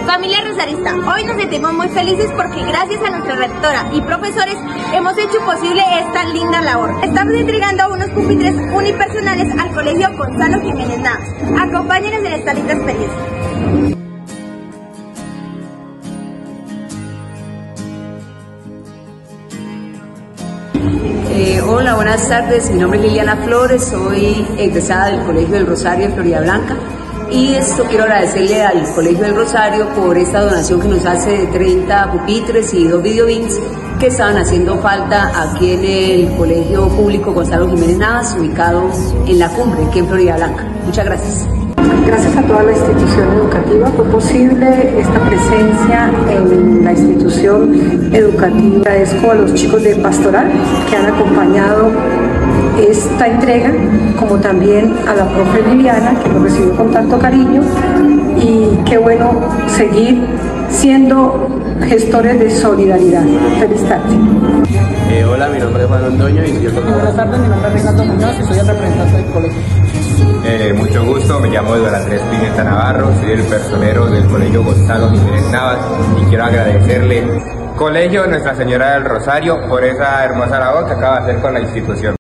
Familia rosarista, hoy nos sentimos muy felices porque gracias a nuestra rectora y profesores hemos hecho posible esta linda labor. Estamos entregando unos pupitres unipersonales al Colegio Gonzalo Jiménez Navas. Acompáñenos en esta linda experiencia. Hola, buenas tardes. Mi nombre es Liliana Flores, soy egresada del Colegio del Rosario de Floridablanca y quiero agradecerle al Colegio del Rosario por esta donación que nos hace de 30 pupitres y 2 videobins que estaban haciendo falta aquí en el Colegio Público Gonzalo Jiménez Navas, ubicado en La Cumbre, aquí en Floridablanca. Muchas gracias. Gracias a toda la institución educativa fue posible esta presencia en la institución educativa. Agradezco a los chicos de Pastoral que han acompañado esta entrega, como también a la profe Liliana que nos recibió con tanto cariño, y qué bueno seguir siendo gestores de solidaridad. Feliz tarde. Hola, mi nombre es Juan Londoño y soy el profesor. Buenas tardes, mi nombre es Ricardo Muñoz y soy el representante del colegio. Mucho gusto, me llamo Eduardo Andrés Pineta Navarro, soy el personero del Colegio Gonzalo Jiménez Navas y quiero agradecerle, Colegio Nuestra Señora del Rosario, por esa hermosa labor que acaba de hacer con la institución.